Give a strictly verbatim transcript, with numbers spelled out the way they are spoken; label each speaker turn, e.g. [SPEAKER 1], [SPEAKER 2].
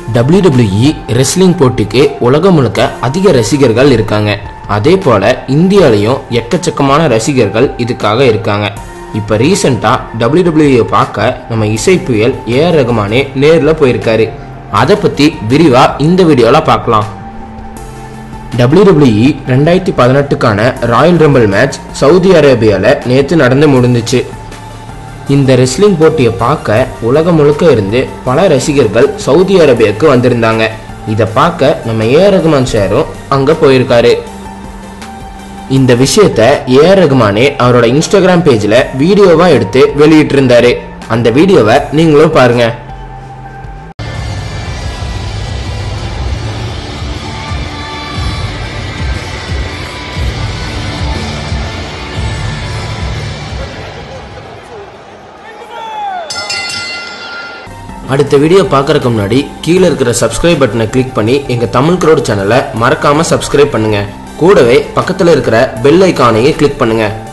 [SPEAKER 1] W W இ wrestling போட்டிக்கு உலகம் முழுக்க அதிக ரசிகர்கள் இருக்காங்க. அதே போல இந்தியாலையும் எக்கச்சக்கமான ரசிகர்கள் இதுக்காக இருக்காங்க. இப்போ ரீசெண்டாக டபிள்யூ டபிள்யூ இ பார்க்க நம்ம இசை புயல் ஏ ஆர் ரகுமானே நேரில் போயிருக்காரு. அதை பற்றி விரிவாக இந்த வீடியோவில் பார்க்கலாம். டபிள்யூ டபிள்யூ இ ரெண்டாயிரத்தி பதினெட்டுக்கான ராயல் ரம்பிள் மேட்ச் சவுதி அரேபியாவில் நேற்று நடந்து முடிஞ்சிச்சு. இந்த ரெஸ்லிங் போட்டியை பார்க்க உலகம் முழுக்க இருந்து பல ரசிகர்கள் சவுதி அரேபியாவுக்கு வந்திருந்தாங்க. இதை பார்க்க நம்ம ஏ ஆர் ரகுமான் சாரும் அங்கே போயிருக்காரு. இந்த விஷயத்த ஏ ஆர் ரகுமானே அவரோட இன்ஸ்டாகிராம் பேஜில் வீடியோவாக எடுத்து வெளியிட்டு இருந்தாரு. அந்த வீடியோவை நீங்களும் பாருங்க. அடுத்த வீடியோ பார்க்கறதுக்கு முன்னாடி கீழே இருக்கிற சப்ஸ்கிரைப் பட்டனை கிளிக் பண்ணி எங்கள் தமிழ் க்ரோட் சேனலை மறக்காமல் சப்ஸ்கிரைப் பண்ணுங்கள். கூடவே பக்கத்தில் இருக்கிற பெல் ஐக்கானையே கிளிக் பண்ணுங்கள்.